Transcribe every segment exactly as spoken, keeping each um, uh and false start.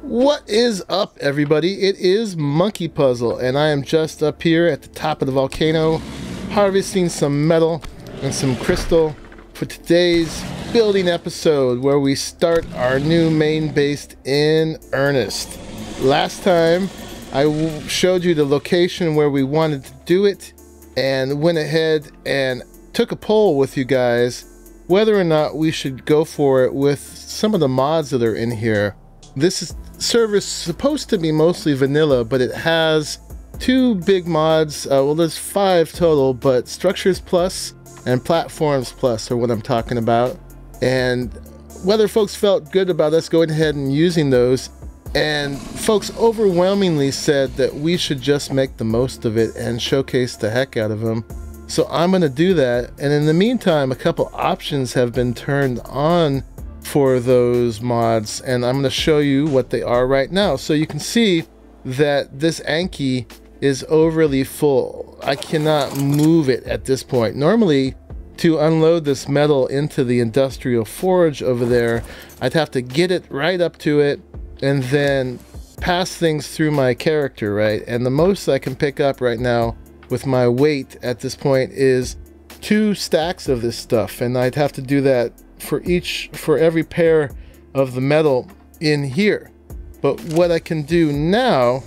What is up, everybody? It is Monkeypuzzle, and I am just up here at the top of the volcano harvesting some metal and some crystal for today's building episode, where we start our new main base in earnest. Last time I showed you the location where we wanted to do it and went ahead and took a poll with you guys whether or not we should go for it with some of the mods that are in here. This is server is supposed to be mostly vanilla, but it has two big mods. Uh, well, there's five total, but Structures Plus and Platforms Plus are what I'm talking about. And whether folks felt good about us going ahead and using those, and folks overwhelmingly said that we should just make the most of it and showcase the heck out of them. So I'm going to do that. And in the meantime, a couple options have been turned on for those mods, and I'm going to show you what they are right now. So you can see that this Anki is overly full. I cannot move it at this point. Normally, to unload this metal into the industrial forge over there, I'd have to get it right up to it and then pass things through my character, right? And the most I can pick up right now with my weight at this point is two stacks of this stuff, and I'd have to do that for each for every pair of the metal in here. But what I can do now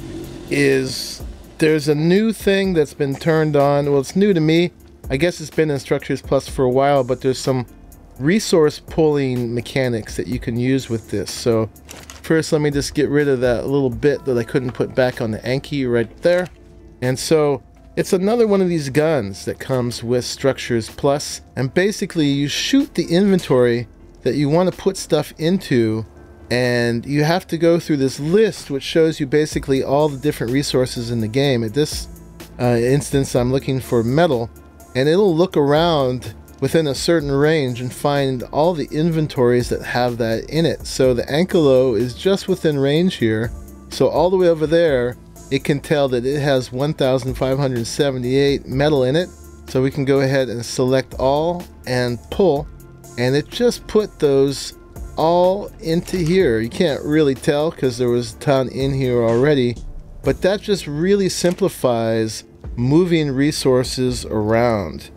is there's a new thing that's been turned on. Well, it's new to me. I guess it's been in Structures Plus for a while, but there's some resource pulling mechanics that you can use with this. So first, let me just get rid of that little bit that I couldn't put back on the Anki right there. And so it's another one of these guns that comes with Structures Plus, and basically you shoot the inventory that you want to put stuff into, and you have to go through this list which shows you basically all the different resources in the game. At this uh, instance, I'm looking for metal, and it'll look around within a certain range and find all the inventories that have that in it. So the Ankelo is just within range here, so all the way over there it can tell that it has one thousand five hundred seventy-eight metal in it. So we can go ahead and select all and pull, and it just put those all into here. You can't really tell because there was a ton in here already, but that just really simplifies moving resources around.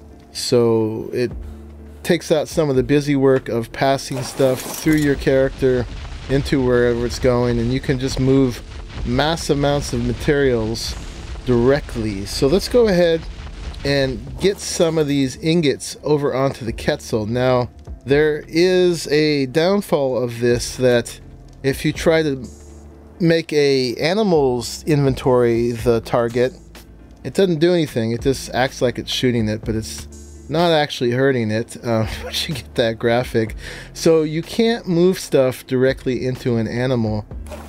So it takes out some of the busy work of passing stuff through your character into wherever it's going, and you can just move mass amounts of materials directly. So let's go ahead and get some of these ingots over onto the Quetzal. Now, there is a downfall of this, that if you try to make a animal's inventory the target, it doesn't do anything. It just acts like it's shooting it, but it's not actually hurting it. Uh, but you get that graphic. So you can't move stuff directly into an animal.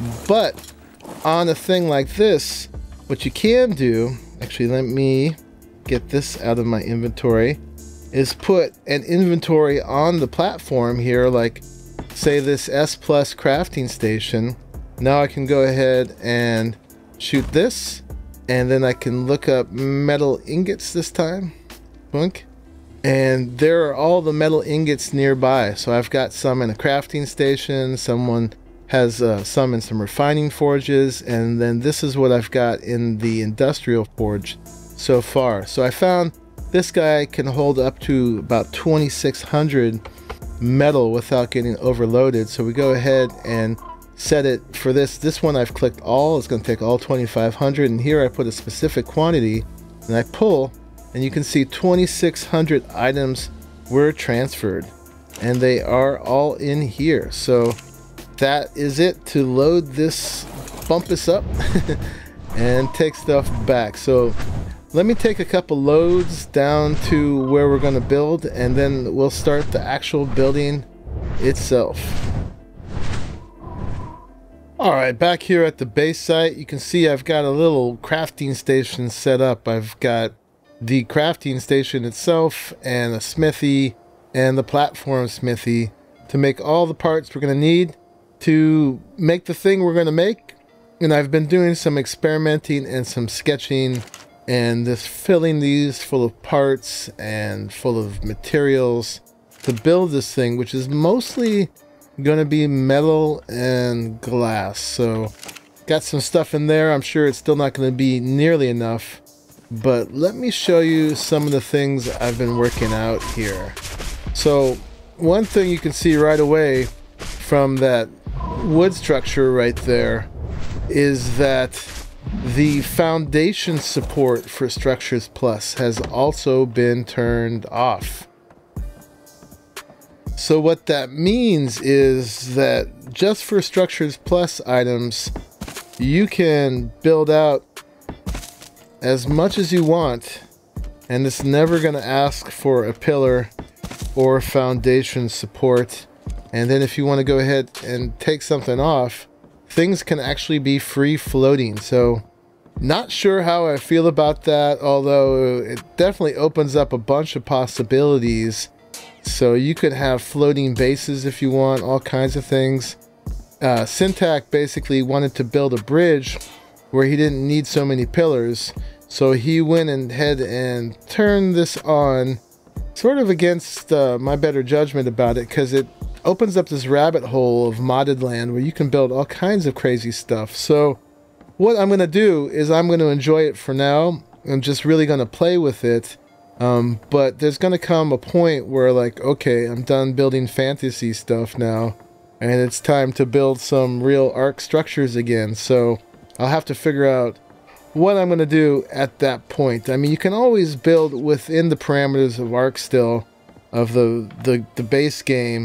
But on a thing like this, what you can do, actually let me get this out of my inventory, is put an inventory on the platform here, like say this S plus crafting station. Now I can go ahead and shoot this, and then I can look up metal ingots this time. Boink. And there are all the metal ingots nearby. So I've got some in a crafting station, someone has uh, some in some refining forges, and then this is what I've got in the industrial forge so far. So I found this guy can hold up to about twenty-six hundred metal without getting overloaded. So we go ahead and set it for this. This one I've clicked all. It's going to take all twenty-five hundred, and here I put a specific quantity, and I pull, and you can see twenty-six hundred items were transferred, and they are all in here. So that is it to load this bumpus up and take stuff back. So let me take a couple loads down to where we're going to build, and then we'll start the actual building itself. Alright, back here at the base site, you can see I've got a little crafting station set up. I've got the crafting station itself and a smithy and the platform smithy to make all the parts we're going to need to make the thing we're going to make. And I've been doing some experimenting and some sketching and just filling these full of parts and full of materials to build this thing, which is mostly going to be metal and glass. So got some stuff in there. I'm sure it's still not going to be nearly enough. But let me show you some of the things I've been working out here. So one thing you can see right away from that wood structure right there is that the foundation support for Stuctures Plus has also been turned off. So what that means is that just for Stuctures Plus items, you can build out as much as you want, and it's never going to ask for a pillar or foundation support. And then if you want to go ahead and take something off, things can actually be free floating. So not sure how I feel about that, although it definitely opens up a bunch of possibilities. So you could have floating bases if you want, all kinds of things. Uh, Syntac basically wanted to build a bridge where he didn't need so many pillars. So he went ahead and turned this on, sort of against uh, my better judgment about it, because it opens up this rabbit hole of modded land where you can build all kinds of crazy stuff. So what I'm going to do is I'm going to enjoy it for now. I'm just really going to play with it. Um, but there's going to come a point where, like, okay, I'm done building fantasy stuff now, and it's time to build some real Ark structures again. So I'll have to figure out what I'm going to do at that point. I mean, you can always build within the parameters of Ark still, of the, the, the base game,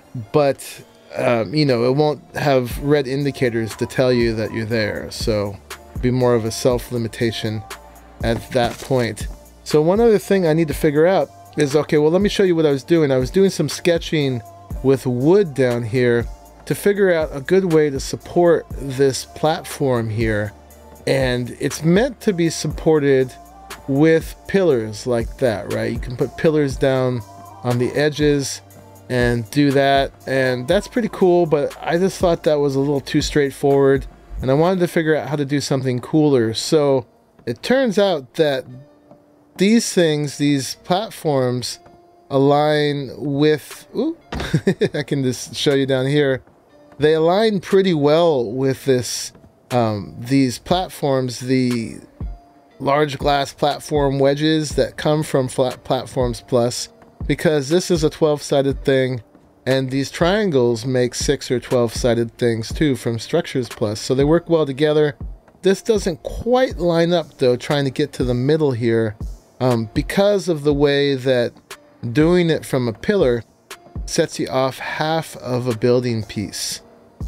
but, um, you know, it won't have red indicators to tell you that you're there. So it'll be more of a self-limitation at that point. So one other thing I need to figure out is, okay, well, let me show you what I was doing. I was doing some sketching with wood down here to figure out a good way to support this platform here. And it's meant to be supported with pillars like that, right? You can put pillars down on the edges and do that. And that's pretty cool, but I just thought that was a little too straightforward. And I wanted to figure out how to do something cooler. So it turns out that these things, these platforms, align with, ooh, I can just show you down here. They align pretty well with this, um, these platforms, the large glass platform wedges that come from Flat Platforms Plus, because this is a twelve-sided thing, and these triangles make six or twelve-sided things too from Stuctures Plus, so they work well together. This doesn't quite line up though, trying to get to the middle here, um, because of the way that doing it from a pillar sets you off half of a building piece.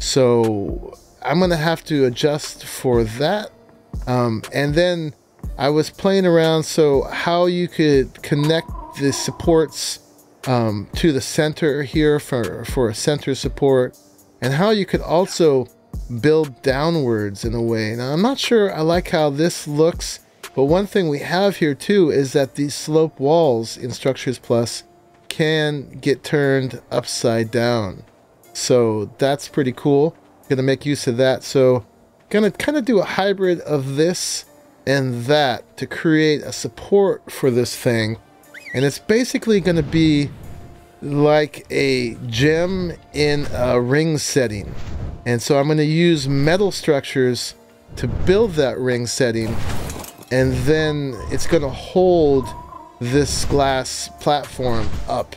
So I'm gonna have to adjust for that. Um, and then I was playing around, so how you could connect the supports um, to the center here for, for a center support, and how you could also build downwards in a way. Now, I'm not sure I like how this looks, but one thing we have here too is that these slope walls in Stuctures Plus can get turned upside down. So that's pretty cool. Gonna make use of that. So gonna kind of do a hybrid of this and that to create a support for this thing. And it's basically gonna be like a gem in a ring setting. And so I'm gonna use metal structures to build that ring setting, and then it's gonna hold this glass platform up.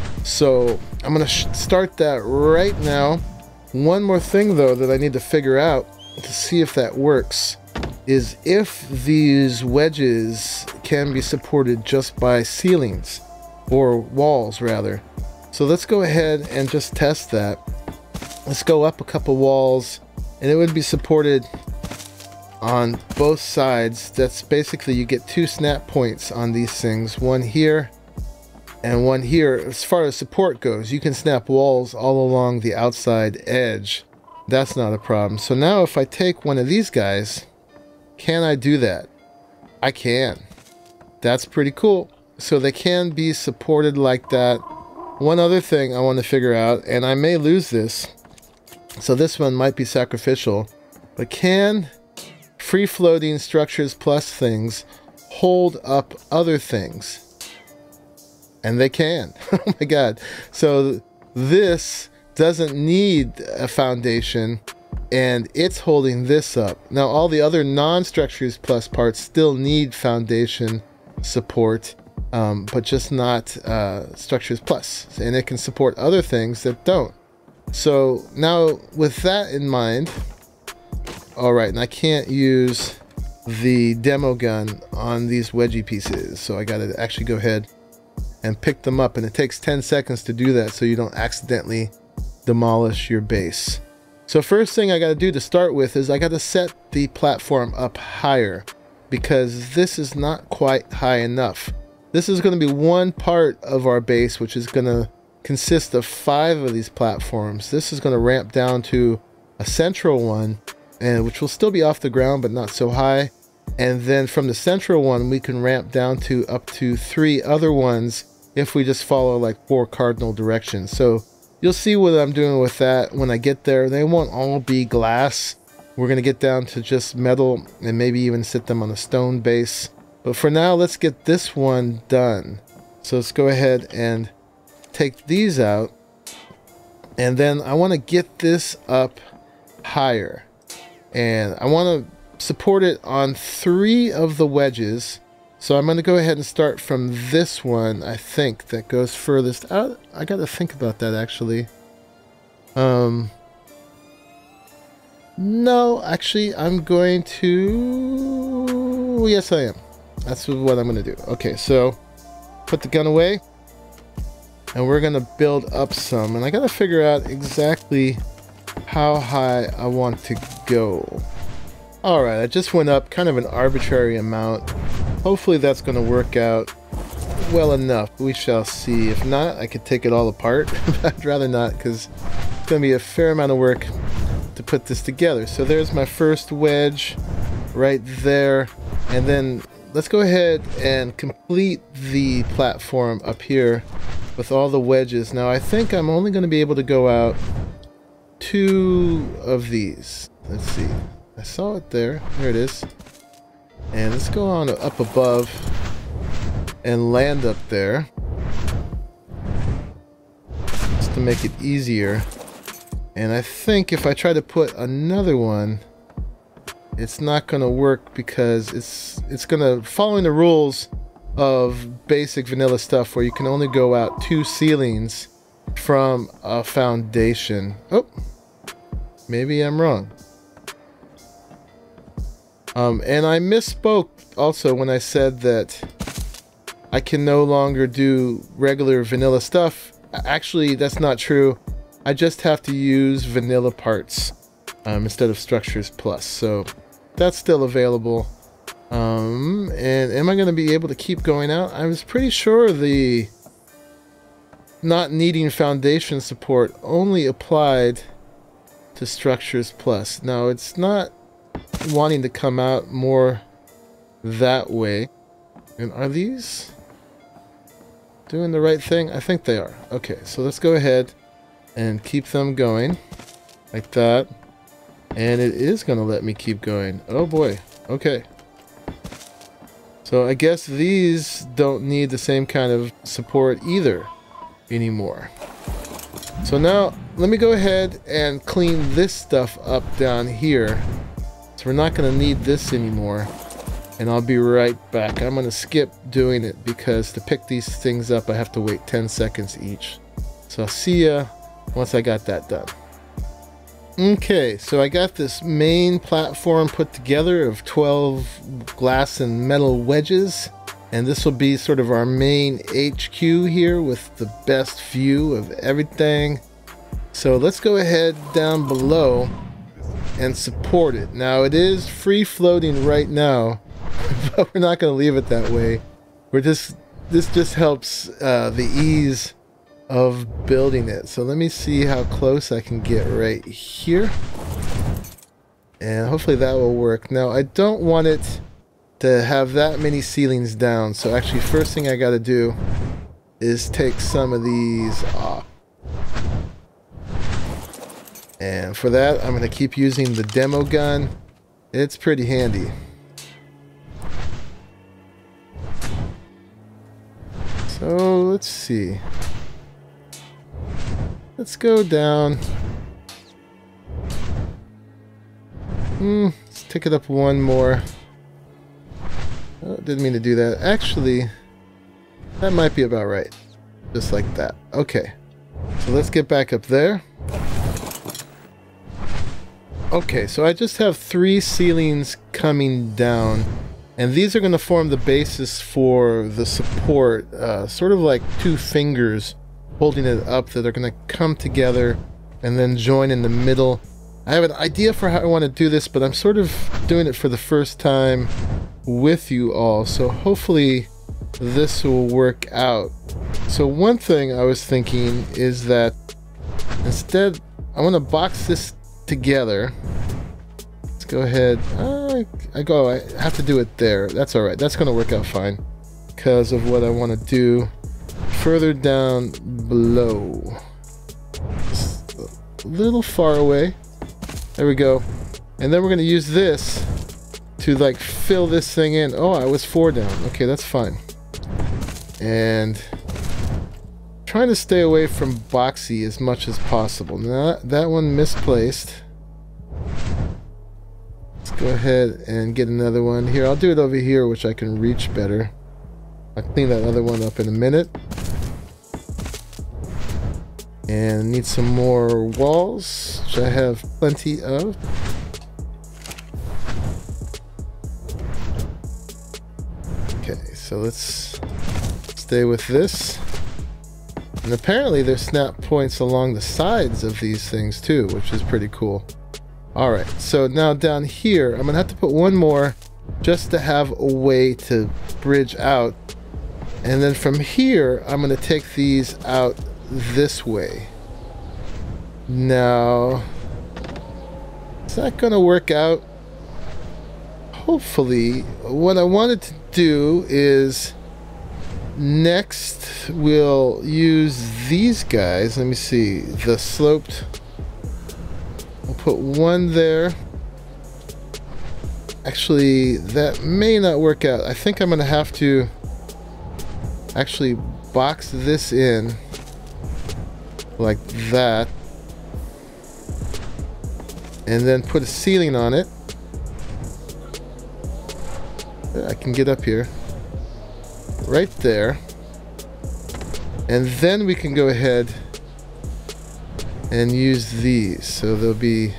So I'm gonna sh start that right now. One more thing though that I need to figure out to see if that works is if these wedges can be supported just by ceilings, or walls rather. So let's go ahead and just test that. Let's go up a couple walls, and it would be supported on both sides. That's basically, you get two snap points on these things, one here and one here. As far as support goes, you can snap walls all along the outside edge. That's not a problem. So now if I take one of these guys, can I do that? I can. That's pretty cool. So they can be supported like that. One other thing I want to figure out, and I may lose this, so this one might be sacrificial, but can free-floating Stuctures Plus things hold up other things? And they can. Oh my god. So this doesn't need a foundation, and it's holding this up. Now all the other non-Structures Plus parts still need foundation support, um, but just not uh, Structures Plus, and it can support other things that don't. So now with that in mind, all right, and I can't use the demo gun on these wedgie pieces, so I gotta actually go ahead and pick them up, and it takes ten seconds to do that so you don't accidentally demolish your base. So first thing I got to do to start with is I got to set the platform up higher, because this is not quite high enough. This is going to be one part of our base, which is going to consist of five of these platforms. This is going to ramp down to a central one, and which will still be off the ground but not so high. And then from the central one we can ramp down to up to three other ones if we just follow like four cardinal directions. So you'll see what I'm doing with that when I get there. They won't all be glass. We're going to get down to just metal and maybe even sit them on a stone base. But for now, let's get this one done. So let's go ahead and take these out. And then I want to get this up higher. And I want to support it on three of the wedges. So I'm going to go ahead and start from this one, I think, that goes furthest out. I got to think about that, actually. Um, no, actually, I'm going to... Yes, I am. That's what I'm going to do. Okay, so put the gun away. And we're going to build up some. And I got to figure out exactly how high I want to go. Alright, I just went up kind of an arbitrary amount. Hopefully that's going to work out well enough. We shall see. If not, I could take it all apart. But I'd rather not, because it's going to be a fair amount of work to put this together. So there's my first wedge right there. And then let's go ahead and complete the platform up here with all the wedges. Now I think I'm only going to be able to go out two of these. Let's see. I saw it there. There it is. And let's go on up above and land up there, just to make it easier. And I think if I try to put another one, it's not going to work, because it's it's going to, following the rules of basic vanilla stuff, where you can only go out two ceilings from a foundation. Oh, maybe I'm wrong. Um, and I misspoke also when I said that I can no longer do regular vanilla stuff. Actually, that's not true. I just have to use vanilla parts um, instead of Structures Plus. So that's still available. Um, and am I going to be able to keep going out? I was pretty sure the not needing foundation support only applied to Structures Plus. Now, it's not wanting to come out more that way. And are these doing the right thing? I think they are. Okay, so let's go ahead and keep them going like that. And it is going to let me keep going. Oh boy. Okay. So I guess these don't need the same kind of support either anymore. So now let me go ahead and clean this stuff up down here. So we're not going to need this anymore. And I'll be right back. I'm going to skip doing it, because to pick these things up I have to wait ten seconds each. So I'll see ya once I got that done. Okay, so I got this main platform put together of twelve glass and metal wedges. And this will be sort of our main H Q here with the best view of everything. So let's go ahead down below and support it. Now it is free floating right now, but we're not going to leave it that way. We're just, this just helps uh, the ease of building it. So let me see how close I can get right here. And hopefully that will work. Now I don't want it to have that many ceilings down. So actually first thing I got to do is take some of these off. And for that, I'm going to keep using the demo gun. It's pretty handy. So let's see. let's go down. Hmm, let's take it up one more. Oh, didn't mean to do that. Actually, that might be about right. Just like that. Okay. So let's get back up there. Okay, so I just have three ceilings coming down. And these are going to form the basis for the support. Uh, sort of like two fingers holding it up that are going to come together and then join in the middle. I have an idea for how I want to do this, but I'm sort of doing it for the first time with you all. So hopefully this will work out. So one thing I was thinking is that instead I want to box this together. Let's go ahead. Uh, I go. I have to do it there. That's all right. That's going to work out fine because of what I want to do further down below. Just a little far away. There we go. And then we're going to use this to like fill this thing in. Oh, I was four down. Okay, that's fine. And trying to stay away from boxy as much as possible. Now that one misplaced. Let's go ahead and get another one here. I'll do it over here, which I can reach better. I'll clean that other one up in a minute. And need some more walls, which I have plenty of. Okay, so let's stay with this. And apparently there's snap points along the sides of these things too, which is pretty cool. Alright, so now down here, I'm going to have to put one more just to have a way to bridge out. And then from here, I'm going to take these out this way. Now, is that going to work out? Hopefully. What I wanted to do is next we'll use these guys. Let me see, the sloped. We'll put one there. Actually, that may not work out. I think I'm going to have to actually box this in like that and then put a ceiling on it. I can get up here right there, and then we can go ahead and use these. So there'll be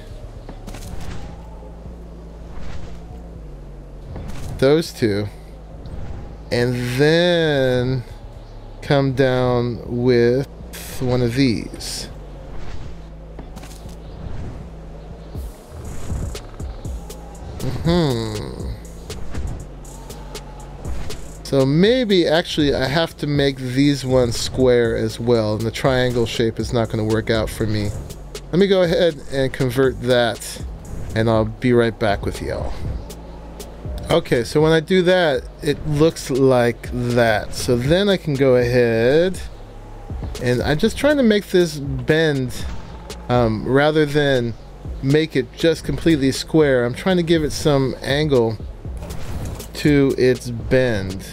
those two, and then come down with one of these. Mm-hmm. So maybe actually I have to make these ones square as well, and the triangle shape is not going to work out for me. Let me go ahead and convert that, and I'll be right back with y'all. Okay, so when I do that, it looks like that. So then I can go ahead, and I'm just trying to make this bend um, rather than make it just completely square. I'm trying to give it some angle to its bend.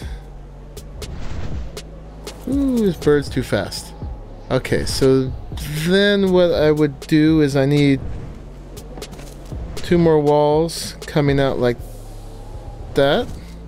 Ooh, this bird's too fast. Okay, so then what I would do is I need two more walls coming out like that.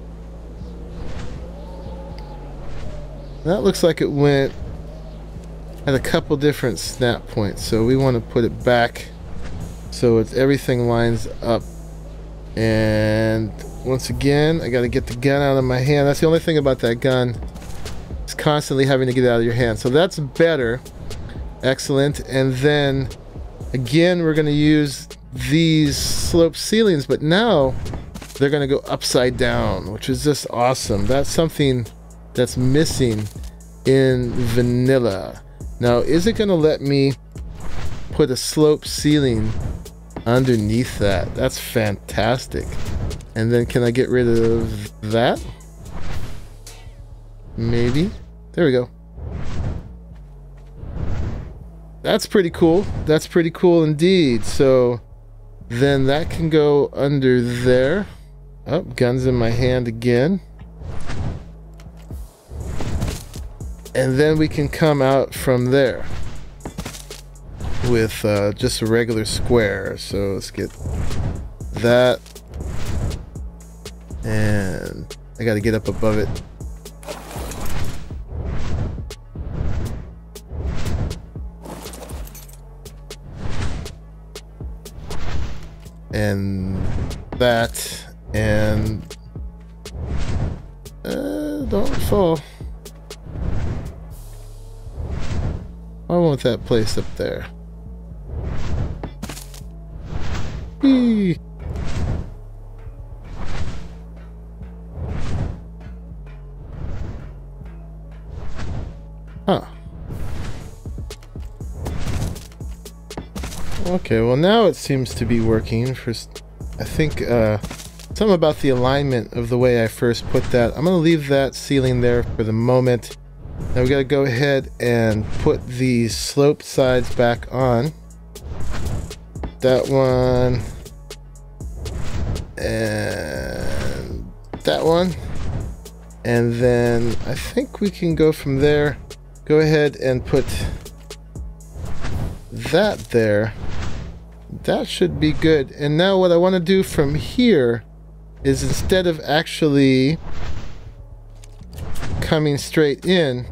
That looks like it went at a couple different snap points, so we want to put it back so it's everything lines up. And once again, I got to get the gun out of my hand. That's the only thing about that gun. It's constantly having to get it out of your hand. So that's better. Excellent. And then again, we're going to use these slope ceilings, but now they're going to go upside down, which is just awesome. That's something that's missing in vanilla. Now, is it going to let me put a slope ceiling underneath that? That's fantastic. And then can I get rid of that? Maybe. There we go. That's pretty cool. That's pretty cool indeed. So then that can go under there. Oh, gun's in my hand again. And then we can come out from there. with uh, just a regular square. So let's get that, and I got to get up above it. And that, and uh, don't fall. I want that place up there. Eee. Huh. Okay, well now it seems to be working. For, I think uh, something about the alignment of the way I first put that. I'm going to leave that ceiling there for the moment. Now we got to go ahead and put these sloped sides back on. That one. And that one. And then I think we can go from there. Go ahead and put that there. That should be good. And now what I want to do from here is, instead of actually coming straight in,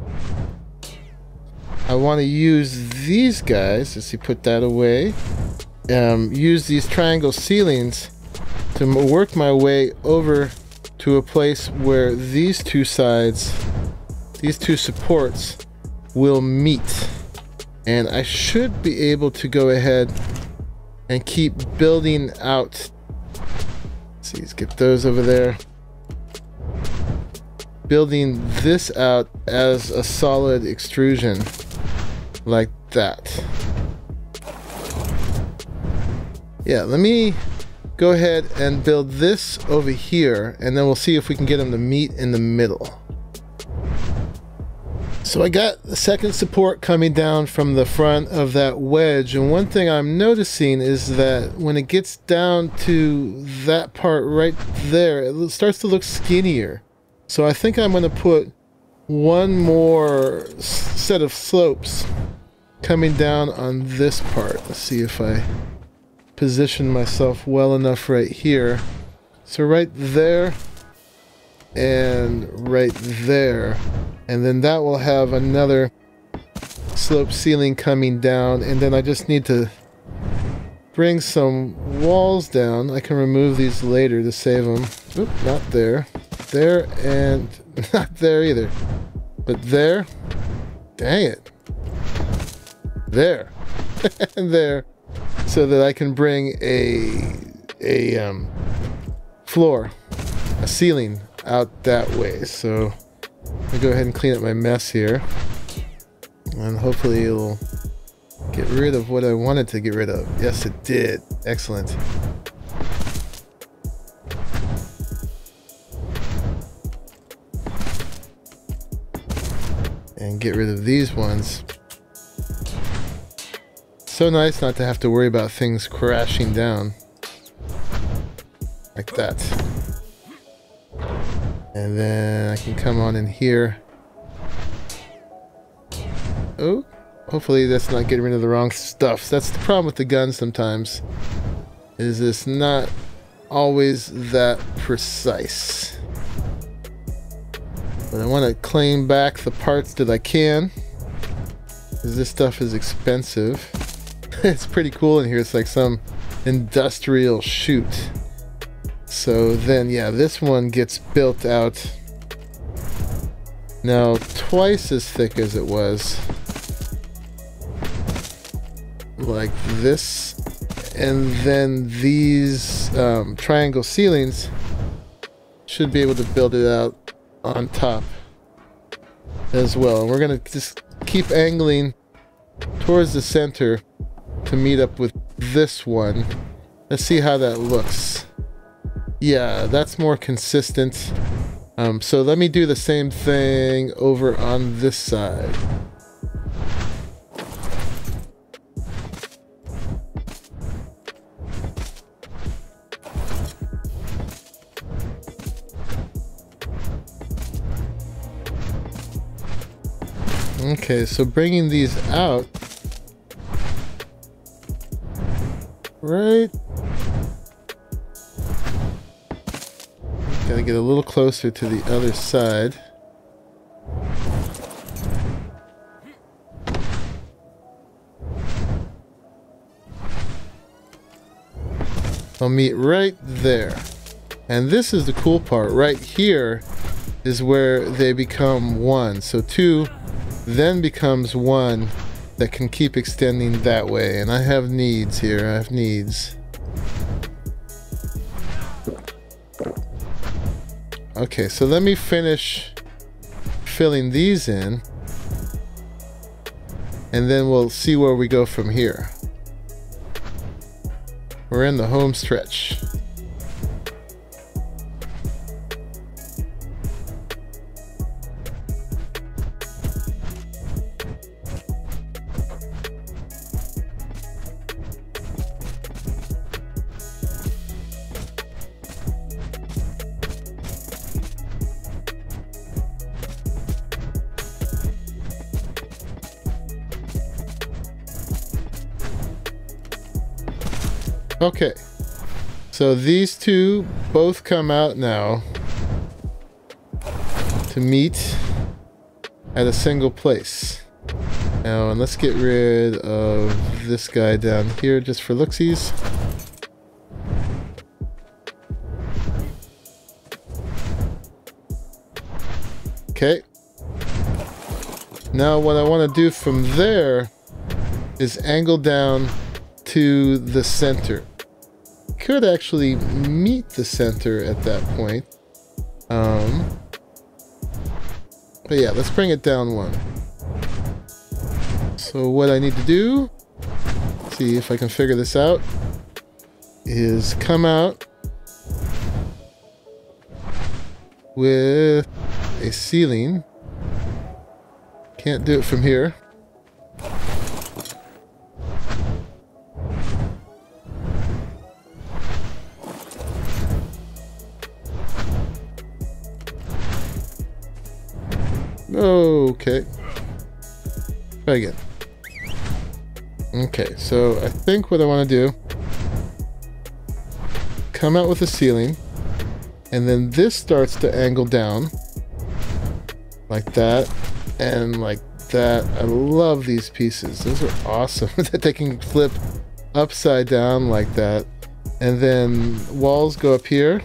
I want to use these guys. Let's see, put that away. Um, use these triangle ceilings to work my way over to a place where these two sides, these two supports, will meet. And I should be able to go ahead and keep building out. Let's see, let's get those over there. Building this out as a solid extrusion like that. Yeah, let me go ahead and build this over here, and then we'll see if we can get them to meet in the middle. So I got the second support coming down from the front of that wedge, and one thing I'm noticing is that when it gets down to that part right there, it starts to look skinnier. So I think I'm going to put one more set of slopes coming down on this part. Let's see if I position myself well enough right here. So right there and right there. And then that will have another slope ceiling coming down, and then I just need to bring some walls down. I can remove these later to save them. Oop, not there. There, and not there either. But there. Dang it. There. And there. So that I can bring a, a um, floor, a ceiling out that way. So I'll go ahead and clean up my mess here, and hopefully it'll get rid of what I wanted to get rid of. Yes, it did. Excellent. And get rid of these ones. So nice not to have to worry about things crashing down like that. And then I can come on in here. Oh, hopefully that's not getting rid of the wrong stuff. That's the problem with the gun sometimes, is it's not always that precise. But I want to claim back the parts that I can, because this stuff is expensive. It's pretty cool in here. It's like some industrial chute. So then, yeah, this one gets built out now twice as thick as it was. Like this. And then these um, triangle ceilings should be able to build it out on top as well. And we're going to just keep angling towards the center to meet up with this one. Let's see how that looks. Yeah, that's more consistent. Um, so let me do the same thing over on this side. Okay, so bringing these out, right. Gotta get a little closer to the other side. I'll meet right there. And this is the cool part. Right here is where they become one. So two then becomes one that can keep extending that way. And I have needs here. I have needs. Okay, so let me finish filling these in. And then we'll see where we go from here. We're in the home stretch. Okay, so these two both come out now to meet at a single place. Now, and let's get rid of this guy down here just for looksies. Okay. Now what I want to do from there is angle down to the center. Could actually meet the center at that point. Um, but yeah, let's bring it down one. So what I need to do, see if I can figure this out, is come out with a ceiling. Can't do it from here. Okay. Try again. Okay, so I think what I want to do, come out with a ceiling, and then this starts to angle down like that and like that. I love these pieces. Those are awesome that they can flip upside down like that. And then walls go up here.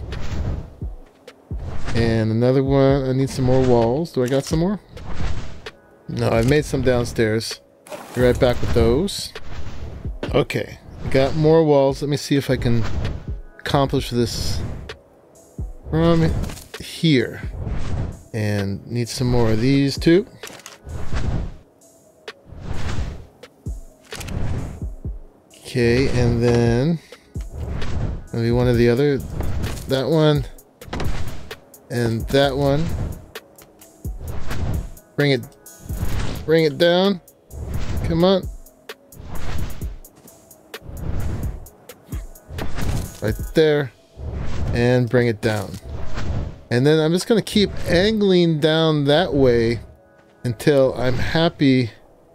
And another one. I need some more walls. Do I got some more? No, I've made some downstairs. Be right back with those. Okay, got more walls. Let me see if I can accomplish this from here. And need some more of these too. Okay, and then maybe one of the other. That one. And that one. Bring it bring it down. Come on. Right there. And bring it down. And then I'm just going to keep angling down that way until I'm happy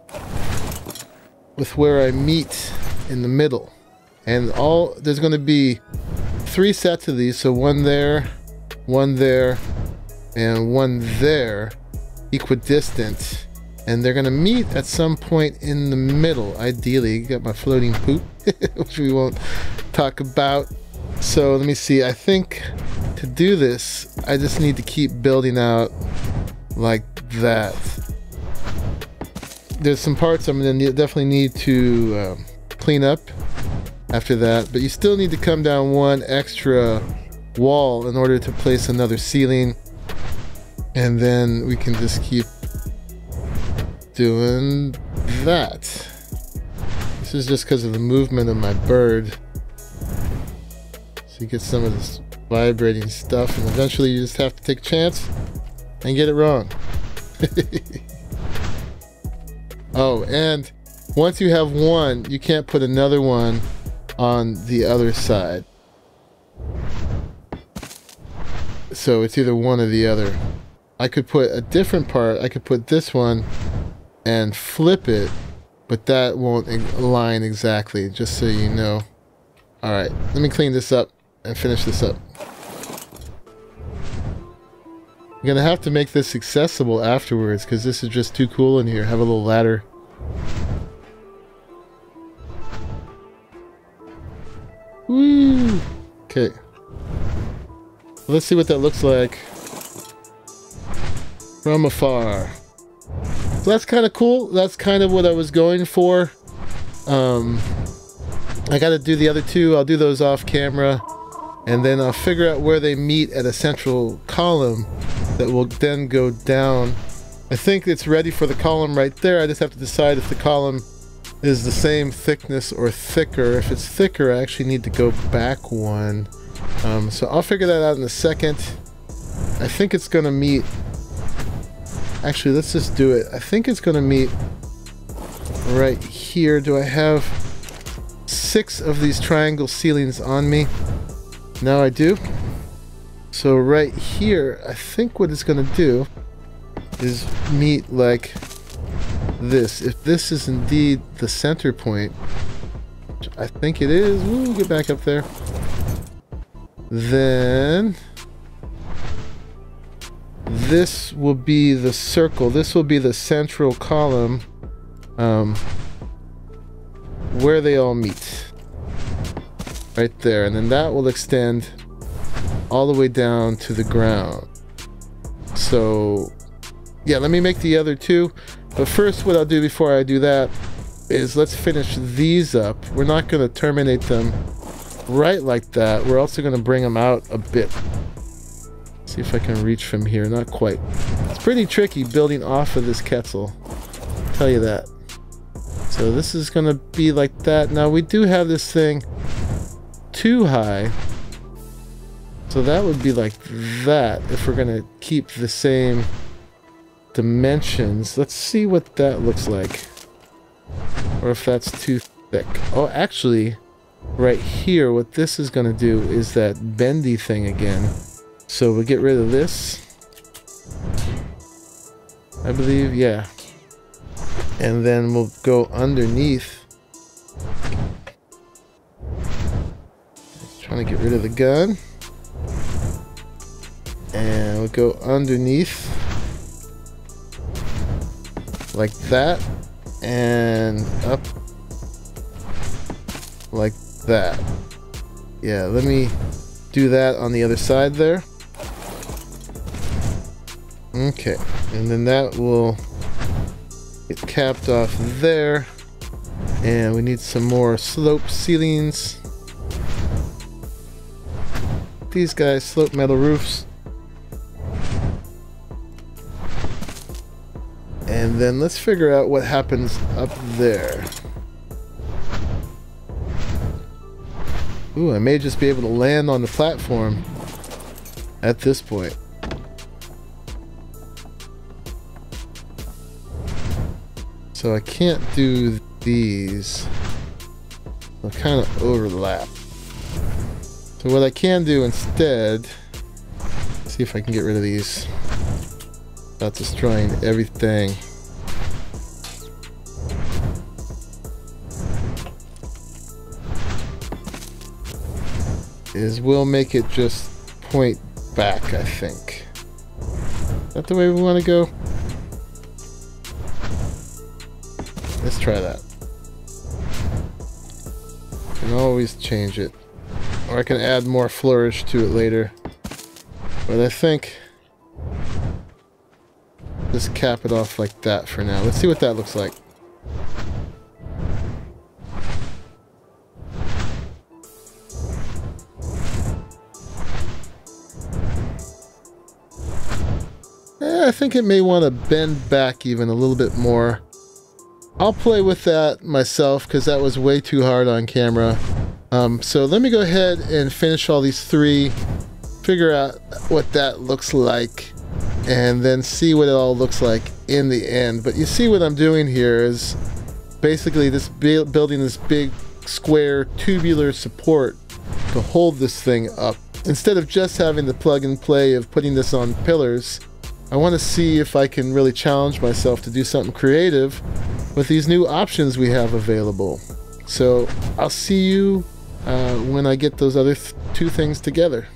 with where I meet in the middle. And all there's going to be three sets of these. So one there, one there, and one there, equidistant. And they're going to meet at some point in the middle, ideally. Got my floating poop, which we won't talk about. So let me see. I think to do this, I just need to keep building out like that. There's some parts I'm going to definitely need to um, clean up after that. But you still need to come down one extra wall in order to place another ceiling. And then we can just keep doing that. This is just because of the movement of my bird. So you get some of this vibrating stuff, and eventually you just have to take a chance and get it wrong. Oh, and once you have one, you can't put another one on the other side. So it's either one or the other. I could put a different part. I could put this one and flip it, but that won't align exactly, just so you know. Alright, let me clean this up and finish this up. I'm gonna have to make this accessible afterwards because this is just too cool in here. Have a little ladder. Woo! Okay. Let's see what that looks like from afar. So that's kind of cool. That's kind of what I was going for. Um, I got to do the other two. I'll do those off camera. And then I'll figure out where they meet at a central column that will then go down. I think it's ready for the column right there. I just have to decide if the column is the same thickness or thicker. If it's thicker, I actually need to go back one. Um, so I'll figure that out in a second. I think it's going to meet... Actually, let's just do it. I think it's going to meet right here. Do I have six of these triangle ceilings on me? Now I do. So right here, I think what it's going to do is meet like this. If this is indeed the center point, which I think it is. Woo, get back up there. Then this will be the circle. This will be the central column um, where they all meet. Right there. And then that will extend all the way down to the ground. So yeah, let me make the other two. But first, what I'll do before I do that is let's finish these up. We're not going to terminate them right like that. We're also going to bring them out a bit. See if I can reach from here. Not quite. It's pretty tricky building off of this Quetzal. I'll tell you that. So this is going to be like that. Now we do have this thing too high. So that would be like that if we're going to keep the same dimensions. Let's see what that looks like. Or if that's too thick. Oh, actually, right here, what this is going to do is that bendy thing again. So we'll get rid of this. I believe, yeah. And then we'll go underneath. Just trying to get rid of the gun. And we'll go underneath. Like that. And up. Like that. Yeah, let me do that on the other side there. Okay, and then that will get capped off there. And we need some more slope ceilings. These guys, slope metal roofs. And then let's figure out what happens up there. Ooh, I may just be able to land on the platform at this point. So I can't do these. They'll kind of overlap. So what I can do instead, see if I can get rid of these without destroying everything. Is we'll make it just point back, I think. Is that the way we want to go? Let's try that. I can always change it. Or I can add more flourish to it later. But I think just cap it off like that for now. Let's see what that looks like. I think it may want to bend back even a little bit more. I'll play with that myself because that was way too hard on camera. Um, so let me go ahead and finish all these three, figure out what that looks like, and then see what it all looks like in the end. But you see what I'm doing here is basically this bu- building this big square tubular support to hold this thing up. Instead of just having the plug and play of putting this on pillars, I want to see if I can really challenge myself to do something creative with these new options we have available. So I'll see you uh, when I get those other th two things together.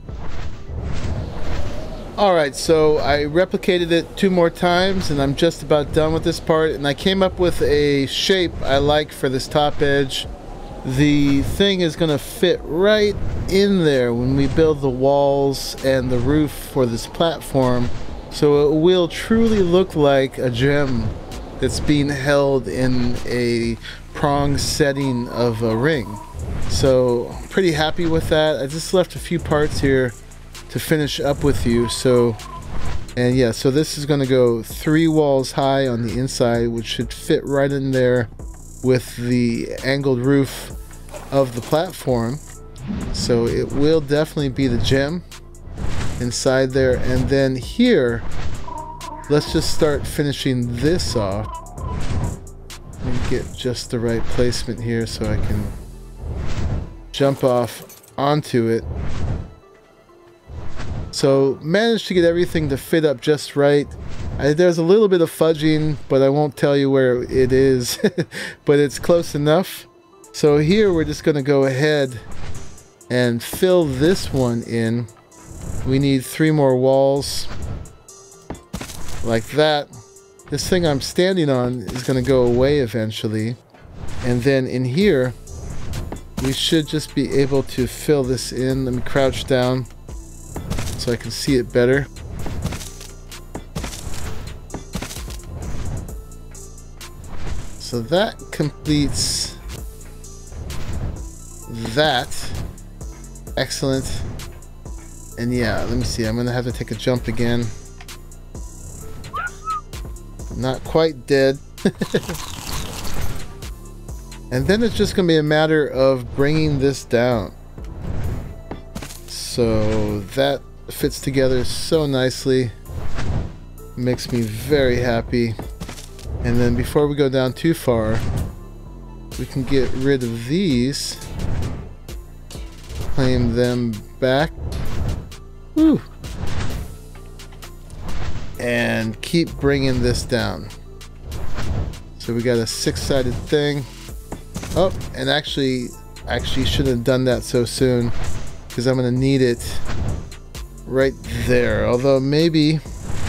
Alright, so I replicated it two more times and I'm just about done with this part, and I came up with a shape I like for this top edge. The thing is going to fit right in there when we build the walls and the roof for this platform, so it will truly look like a gem that's being held in a prong setting of a ring. So I'm pretty happy with that. I just left a few parts here to finish up with you. So, and yeah, so this is going to go three walls high on the inside, which should fit right in there with the angled roof of the platform. So it will definitely be the gem inside there. And then here, let's just start finishing this off. Let me get just the right placement here so I can jump off onto it. So managed to get everything to fit up just right. I, there's a little bit of fudging, but I won't tell you where it is, but it's close enough. So here we're just going to go ahead and fill this one in. We need three more walls like that. This thing I'm standing on is going to go away eventually. And then in here, we should just be able to fill this in. Let me crouch down so I can see it better. So that completes that. Excellent. And yeah, let me see. I'm going to have to take a jump again. Not quite dead. And then it's just going to be a matter of bringing this down. So that fits together so nicely. Makes me very happy. And then before we go down too far, we can get rid of these. Claim them back. Woo! And keep bringing this down. So we got a six-sided thing. Oh, and actually, actually should have done that so soon, because I'm going to need it right there. Although maybe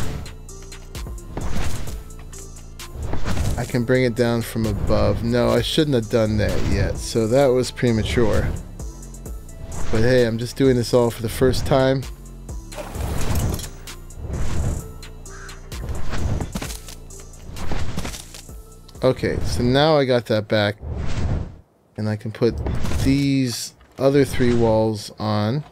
I can bring it down from above. No, I shouldn't have done that yet. So that was premature. But hey, I'm just doing this all for the first time. Okay, so now I got that back. And I can put these other three walls on.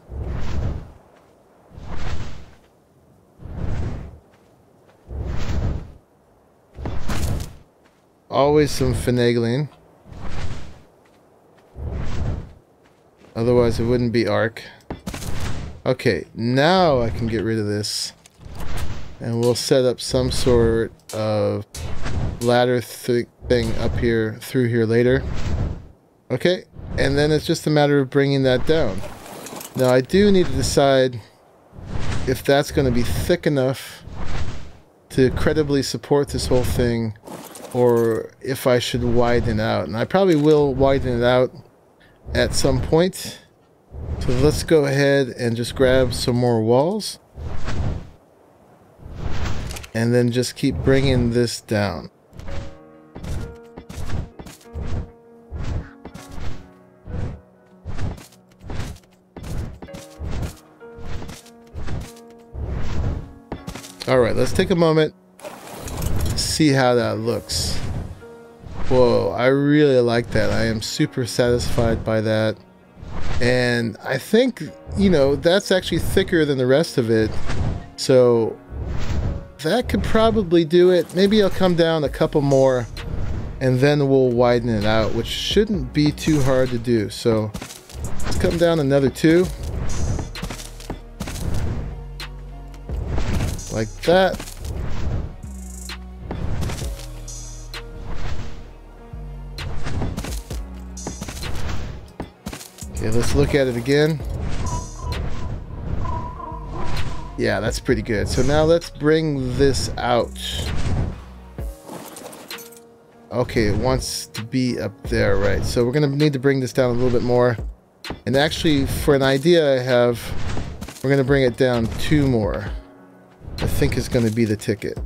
Always some finagling. Otherwise it wouldn't be arc. Okay, now I can get rid of this. And we'll set up some sort of ladder th thing up here, through here later. Okay, and then it's just a matter of bringing that down. Now I do need to decide if that's going to be thick enough to credibly support this whole thing, or if I should widen out. And I probably will widen it out at some point. So let's go ahead and just grab some more walls. And then just keep bringing this down. Alright, let's take a moment to see how that looks. Whoa, I really like that. I am super satisfied by that. And I think, you know, that's actually thicker than the rest of it. So that could probably do it. Maybe I'll come down a couple more and then we'll widen it out, which shouldn't be too hard to do. So let's come down another two. Like that. Okay, let's look at it again. Yeah, that's pretty good. So now let's bring this out. Okay, it wants to be up there, right? So we're gonna need to bring this down a little bit more. And actually, for an idea I have, we're going to bring it down two more. I think is going to be the ticket.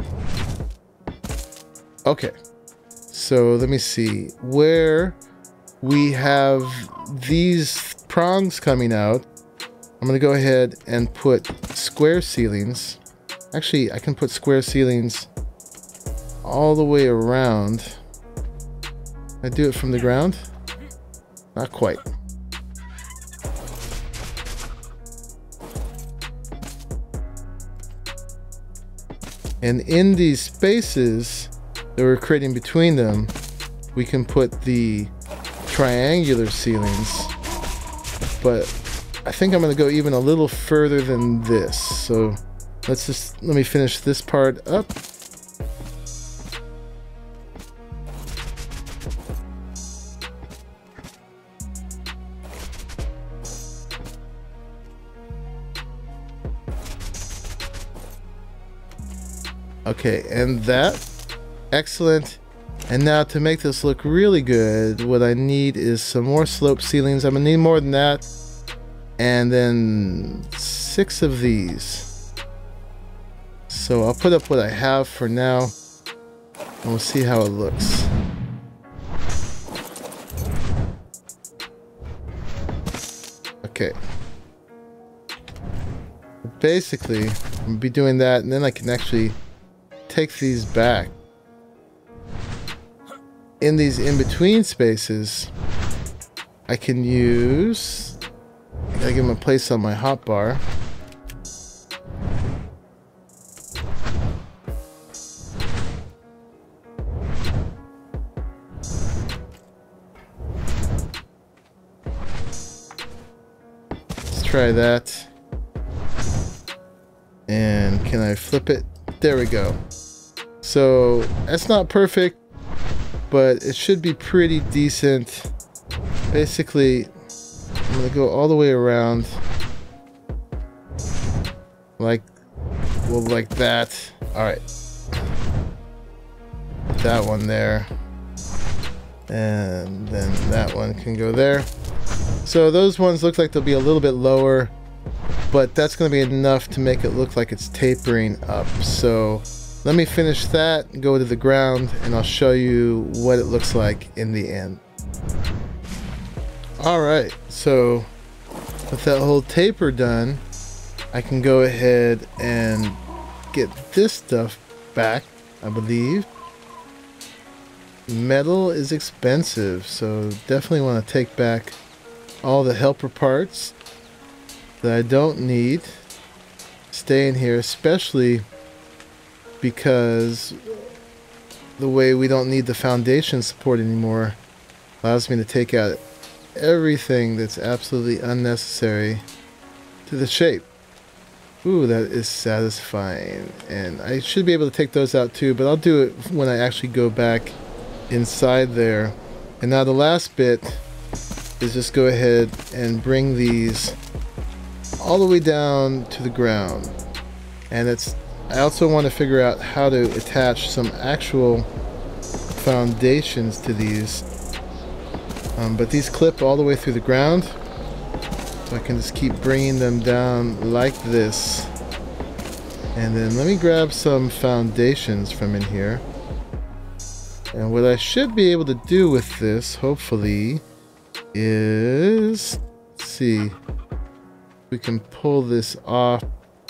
Okay. So let me see. Where we have these prongs coming out, I'm going to go ahead and put square ceilings. Actually, I can put square ceilings all the way around. I do it from the ground? Not quite. And in these spaces that we're creating between them, we can put the triangular ceilings. But I think I'm going to go even a little further than this. So let's just, let me finish this part up. Okay, and that, excellent. And now to make this look really good, what I need is some more slope ceilings. I'm gonna need more than that. And then six of these. So I'll put up what I have for now, and we'll see how it looks. Okay. Basically, I'm gonna be doing that, and then I can actually take these back. In these in-between spaces, I can use, I gotta give them a place on my hotbar. Let's try that. And can I flip it? There we go. So that's not perfect, but it should be pretty decent. Basically, I'm gonna go all the way around, like, well, like that. All right, that one there, and then that one can go there. So those ones look like they'll be a little bit lower, but that's gonna be enough to make it look like it's tapering up. So let me finish that and go to the ground, and I'll show you what it looks like in the end. Alright, so with that whole taper done, I can go ahead and get this stuff back, I believe. Metal is expensive, so definitely want to take back all the helper parts that I don't need. Stay in here, especially because the way we don't need the foundation support anymore allows me to take out everything that's absolutely unnecessary to the shape. Ooh, that is satisfying. And I should be able to take those out too, but I'll do it when I actually go back inside there. And now the last bit is just go ahead and bring these all the way down to the ground. And it's I also want to figure out how to attach some actual foundations to these. Um, but these clip all the way through the ground. So I can just keep bringing them down like this. And then let me grab some foundations from in here. And what I should be able to do with this, hopefully, is... Let's see. We can pull this off.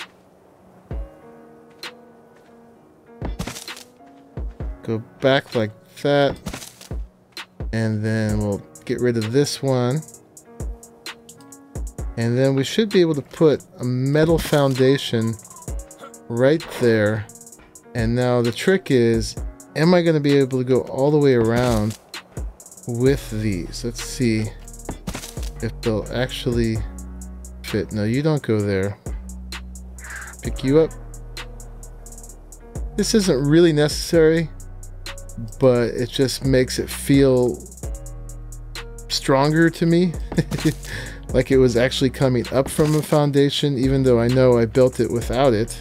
Go back like that, and then we'll get rid of this one, and then we should be able to put a metal foundation right there. And now the trick is, am I going to be able to go all the way around with these? Let's see if they'll actually fit. No, you don't go there. Pick you up. This isn't really necessary, but it just makes it feel stronger to me. Like it was actually coming up from a foundation, even though I know I built it without it.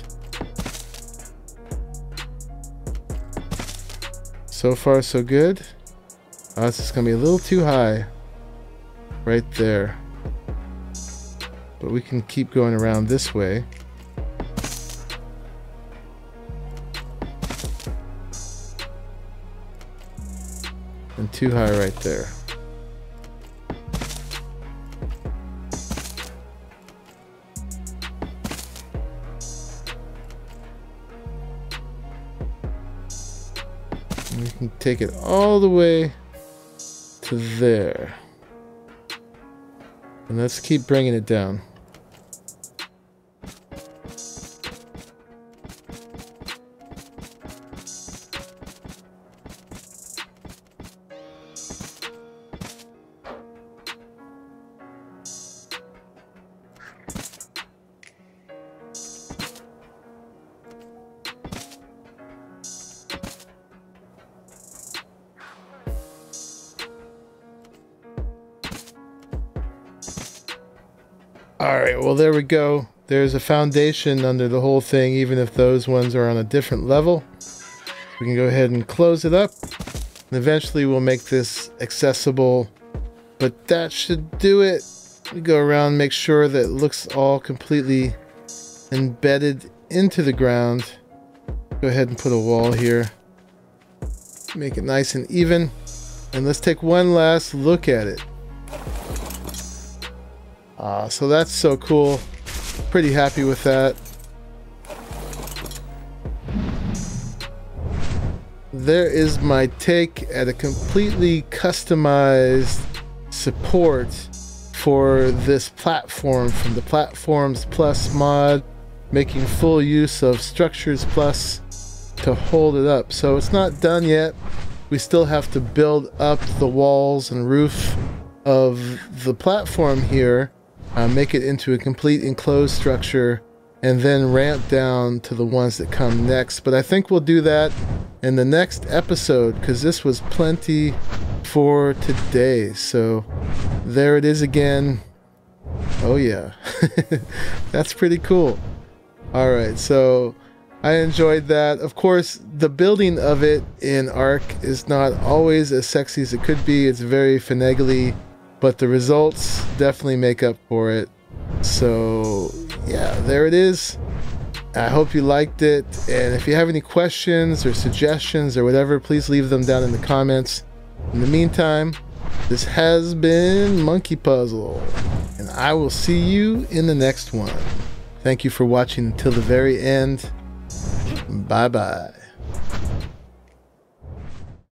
So far so good. Oh, this is gonna be a little too high right there. but we can keep going around this way. And too high right there. And we can take it all the way to there. And let's keep bringing it down. Alright, well there we go. There's a foundation under the whole thing, even if those ones are on a different level. We can go ahead and close it up. And eventually we'll make this accessible. But that should do it. We go around, make sure that it looks all completely embedded into the ground. Go ahead and put a wall here. Make it nice and even. And let's take one last look at it. Uh, so that's so cool. Pretty happy with that. There is my take at a completely customized support for this platform from the Platforms Plus mod, making full use of Stuctures Plus to hold it up. So it's not done yet. We still have to build up the walls and roof of the platform here. Uh, make it into a complete enclosed structure and then ramp down to the ones that come next. But I think we'll do that in the next episode because this was plenty for today. So there it is again. Oh yeah, that's pretty cool. All right, so I enjoyed that. Of course, the building of it in Ark is not always as sexy as it could be. It's very finagly. But the results definitely make up for it. So yeah, there it is. I hope you liked it. And if you have any questions or suggestions or whatever, please leave them down in the comments. In the meantime, this has been Monkeypuzzle, and I will see you in the next one. Thank you for watching until the very end. Bye bye.